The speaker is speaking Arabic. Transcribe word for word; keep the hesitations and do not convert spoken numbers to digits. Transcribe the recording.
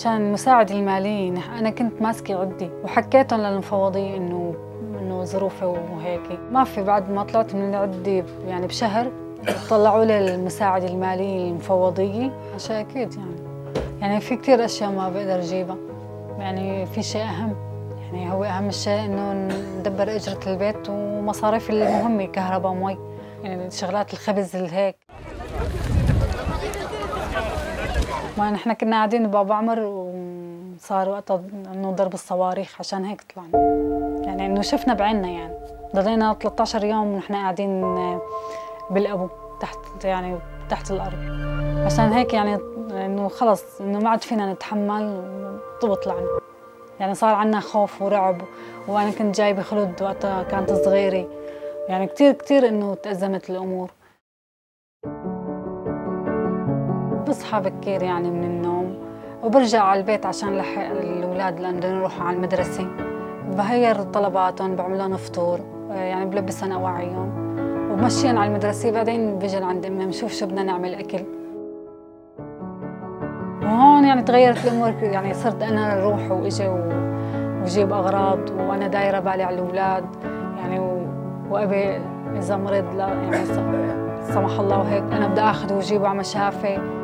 عشان المساعدة المالية أنا كنت ماسكة عدي وحكيتهم للمفوضية إنه إنه ظروفي وهيك، ما في بعد ما طلعت من العدي يعني بشهر طلعوا لي المساعدة المالية المفوضية. عشان أكيد يعني يعني في كثير أشياء ما بقدر أجيبها، يعني في شيء أهم، يعني هو أهم شيء إنه ندبر أجرة البيت ومصاريف المهمة كهرباء ومي، يعني شغلات الخبز اللي هيك. ما نحن كنا قاعدين ببابا عمر وصار وقتها إنه ضرب الصواريخ، عشان هيك طلعنا، يعني إنه شفنا بعيننا، يعني ضلينا ثلاثة عشر يوم ونحن قاعدين بالأبو تحت يعني تحت الأرض، عشان هيك يعني إنه خلص إنه ما عاد فينا نتحمل وطلعنا، يعني صار عنا خوف ورعب. وأنا كنت جايبة خلود وقتها كانت صغيرة، يعني كتير كتير إنه تأزمت الأمور. بصحى بكير يعني من النوم وبرجع على البيت عشان لحق الأولاد لأن بدهم يروحوا على المدرسة، بهير طلباتهم، بعمل لهم فطور، يعني بلبسهم أواعيهم وبمشيهم على المدرسة. بعدين بيجي لعند أمي بنشوف شو بدنا نعمل أكل. وهون يعني تغيرت الأمور، يعني صرت أنا أروح وإجي وجيب أغراض وأنا دايرة بالي على الأولاد، يعني وأبي إذا مرض لا يعني سمح الله وهيك أنا بدي آخذه وجيبه على مشافي.